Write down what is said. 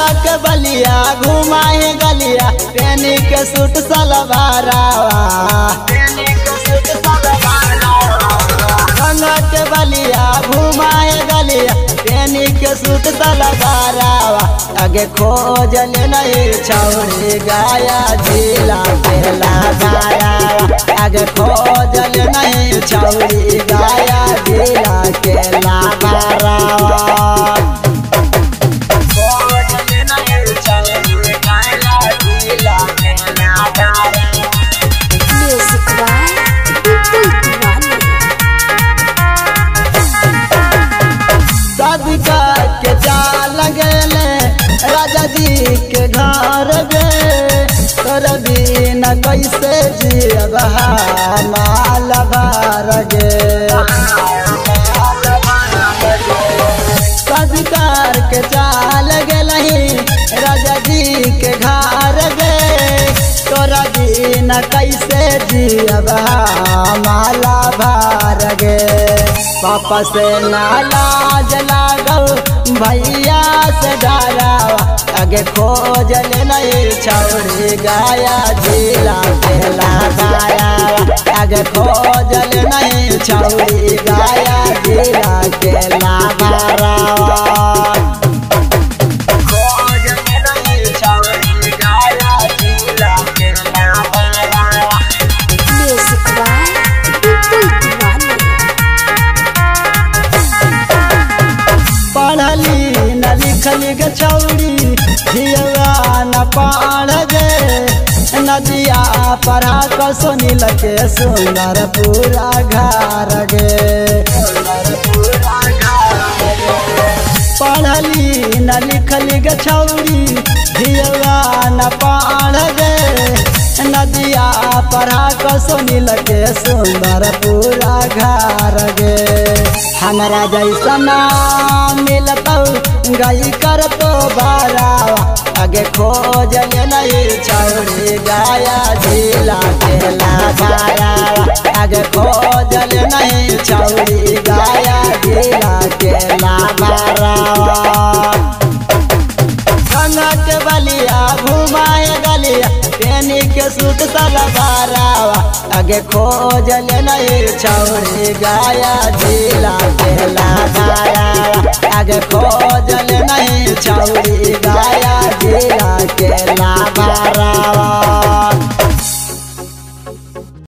गंगा के बलिया घुमाए गलिया पेनी के सूट सलवारावा गंगा के बलिया घुमाए गलिया पेनी के सूट सलवारावा आगे खोजल नहीं छौरी गाया जिला के लगारावा आगे खोजल नहीं छौरी गाया जिला के लगारावा के चाल गेले राजा जी के घर गे तोर बिना कैसे जियब माल भर गे सदकार के चाल गेलही राजा जी के घर गे तोरा बिना कैसे जियब माला भर गे पापा से नालाज लागल भैया से डरावा आगे खोजल नहीं छौरी गाया जिला के लगारावा आगे खोजल नहीं छौरी गाया जिला के लगारावा पढ़ली न लिखली गे छौरी धिया न पढ़ गे नदिया पढ़ा कर सुनील के सुंदर पूरा घर गे पढ़ली न लिखली गे छौरी धिया न पढ़ गे नदिया पढ़ा कर सुनील के सुंदर पूरा घर गे हमरा जैसा मिलतौ गई कर तो बारावा आगे खोजल नहीं छौरी गाया जिला के लगारावा आगे खोजल नहीं छौरी गाया जिला के लगारावा गंगा के बलिया घुमाए गलिया पेनी के सूट सलवारावा आगे खोजल नहीं छौरी गाया जिला के लगारावा आगे खोजल नहीं छौरी गाया जिला के